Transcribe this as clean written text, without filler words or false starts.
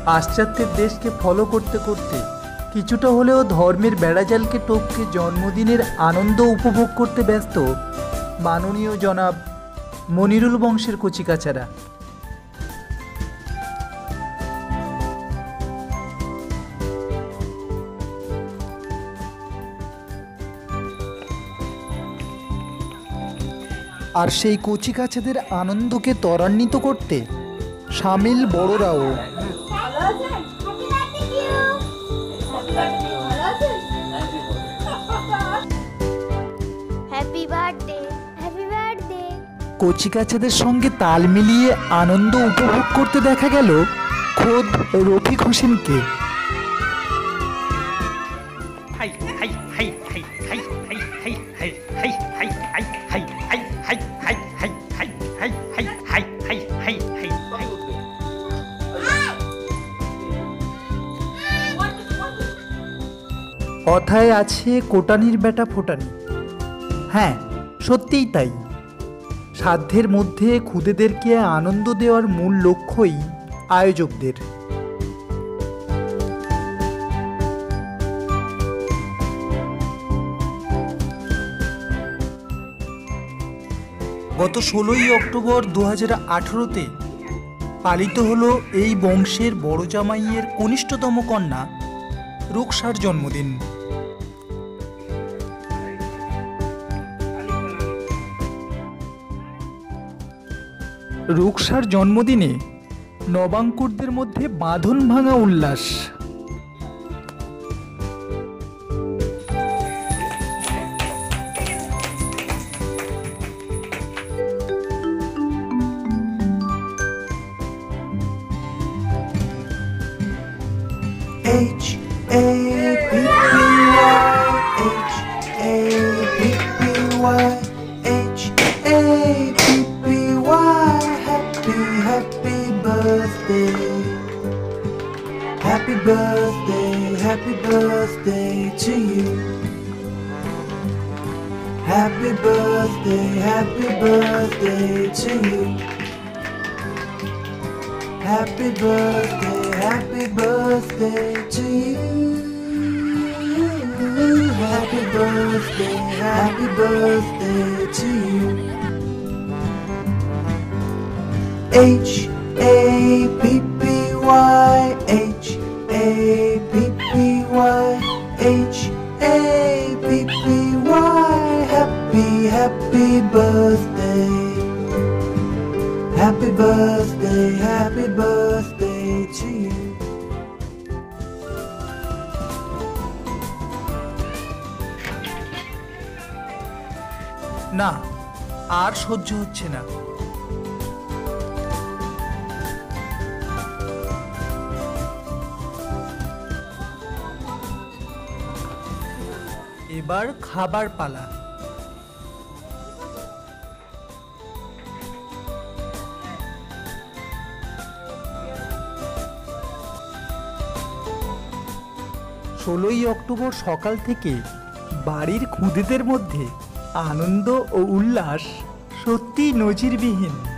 পাশ্চাত্যের দেশকে ফলো করতে করতে কিছুটা হলেও ধর্মের বেড়াজালকে টপকে জন্মদিনের আনন্দ উপভোগ করতে ব্যস্ত মাননীয় জনাব মনিরুল বংশের কচিকাচারা। আর সেই কচিকাচাদের আনন্দকে ত্বরান্বিত করতে সামিল বড়রাও। কচিকাচাদের সঙ্গে তাল মিলিয়ে আনন্দ উপভোগ করতে দেখা গেল খোদ রফিক হোসেনকে। কথায় আছে কোটানির বেটা ফোটানি। হ্যাঁ, সত্যিই তাই। সাধ্যের মধ্যে খুদেদেরকে আনন্দ দেওয়ার মূল লক্ষ্যই আয়োজকদের। গত 16ই অক্টোবর 2018-তে পালিত হলো এই বংশের বড় জামাইয়ের কনিষ্ঠতম কন্যা রুকসার জন্মদিন। রুকসার জন্মদিনে নবাঙ্কুরদের মধ্যে বাঁধন ভাঙা উল্লাস। Happy birthday, happy birthday to you. Happy birthday to you. Happy birthday to you. Happy birthday to you. H-A-P-P-Y, H-A-P-P-Y, H-A-P-P-Y. Happy birthday. Happy birthday to you. না, আর সহ্য হচ্ছে না। এবার খাবার পালা। 16ই অক্টোবর সকাল থেকে বাড়ির খুদেদের মধ্যে আনন্দ ও উল্লাস সত্যিই নজিরবিহীন।